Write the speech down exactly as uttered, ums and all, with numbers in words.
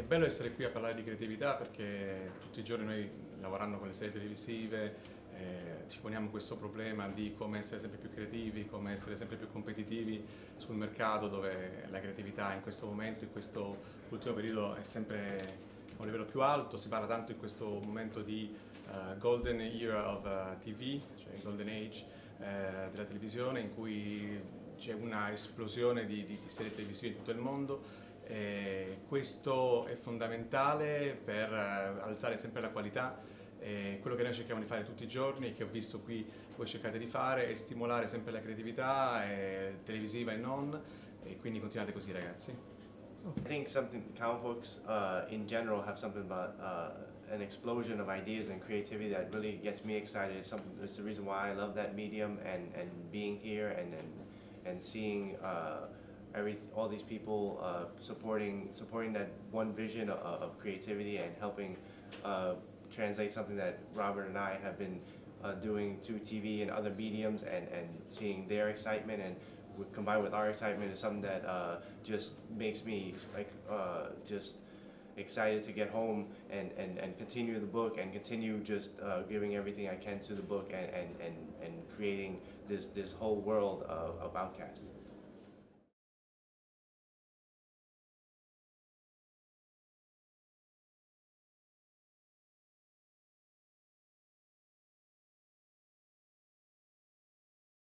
È bello essere qui a parlare di creatività perché tutti i giorni noi lavorando con le serie televisive eh, ci poniamo questo problema di come essere sempre più creativi, come essere sempre più competitivi sul mercato dove la creatività in questo momento, in questo ultimo periodo è sempre a un livello più alto. Si parla tanto in questo momento di uh, golden era of uh, T V, cioè golden age eh, della televisione, in cui c'è una esplosione di, di, di serie televisive in tutto il mondo. E questo è fondamentale per uh, alzare sempre la qualità. E quello che noi cerchiamo di fare tutti i giorni e che ho visto qui voi cercate di fare è stimolare sempre la creatività eh, televisiva e non, e quindi continuate così, ragazzi. I think something comic books uh, in general have something about uh, an explosion of ideas and creativity that really gets me excited. It's something. It's the reason why I love that medium and, and being here and and, and seeing uh, every all these people uh, supporting supporting that one vision of, of creativity and helping uh, translate something that Robert and I have been uh, doing to T V and other mediums and and seeing their excitement and combined with our excitement is something that uh, just makes me like uh, just excited to get home and, and, and continue the book and continue just uh, giving everything I can to the book and, and, and, and creating this, this whole world of, of Outcast.